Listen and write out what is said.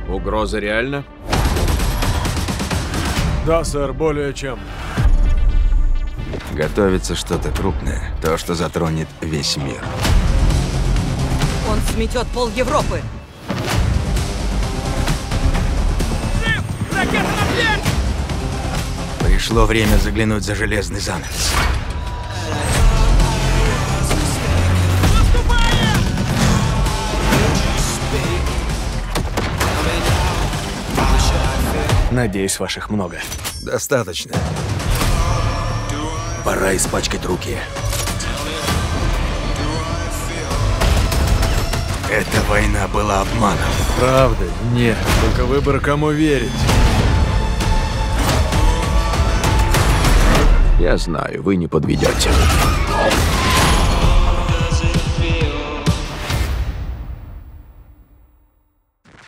Угроза реальна? Да, сэр, более чем. Готовится что-то крупное, то, что затронет весь мир. Он сметет пол Европы. Пришло время заглянуть за железный занавес. Надеюсь, ваших много. Достаточно. Пора испачкать руки. Эта война была обманом. Правда? Нет. Только выбор, кому верить. Я знаю, вы не подведете.